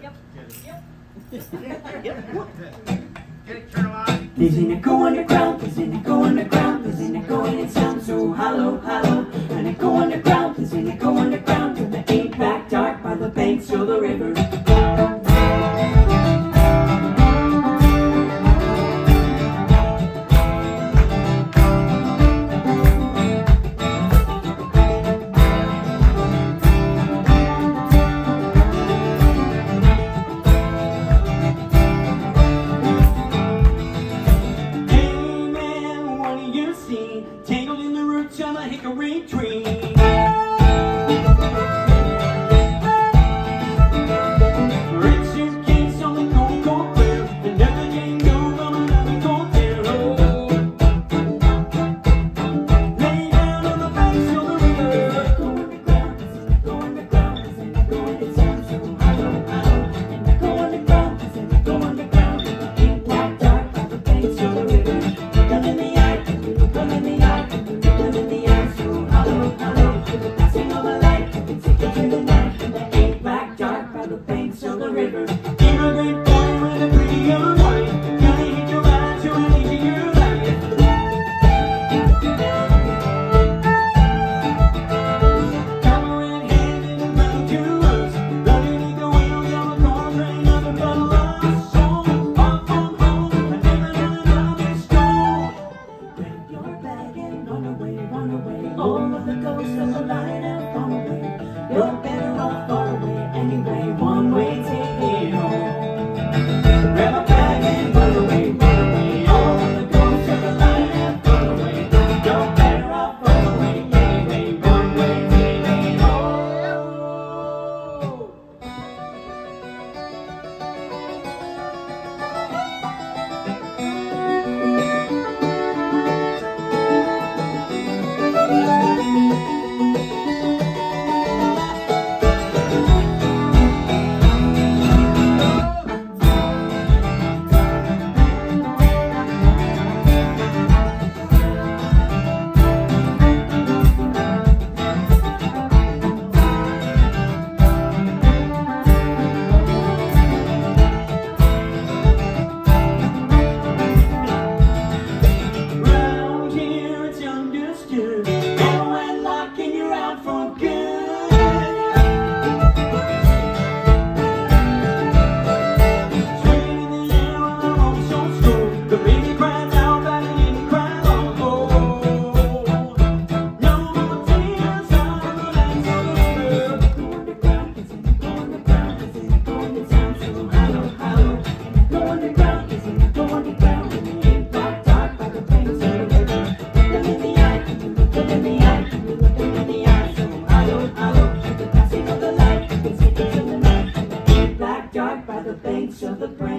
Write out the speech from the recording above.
Get it, Caroline. There's an echo underground, there's an echo underground, there's an echo and it sounds so hollow, hollow. An echo underground, there's an echo underground, and the ain't back dark by the banks of the river. Tangled in the roots of a hickory tree. Red suitcase on the cold, cold bear, and everything goes on another cold bear. Lay down on the banks of the river. Go underground, go underground, go and it sounds so hollow, hollow. And go underground, go underground, and the ink black dark by the banks of the river. Look in the eye, look in the eye. Of the river, immigrant boy with a pretty young wife, gonna hit your ride to an easier life. Come around handing the money to us, underneath the wheels of a car train, nothing but a love song. Off from home, I never knew another stone. Grab your bag and run away, run away. All of the ghosts of the light have gone away. You're better off far away anyway. One way ticket home. Grab a bag and run away, run away. All of the ghosts of the light have gone away. You're better off far away anyway. One way ticket home. By the banks of the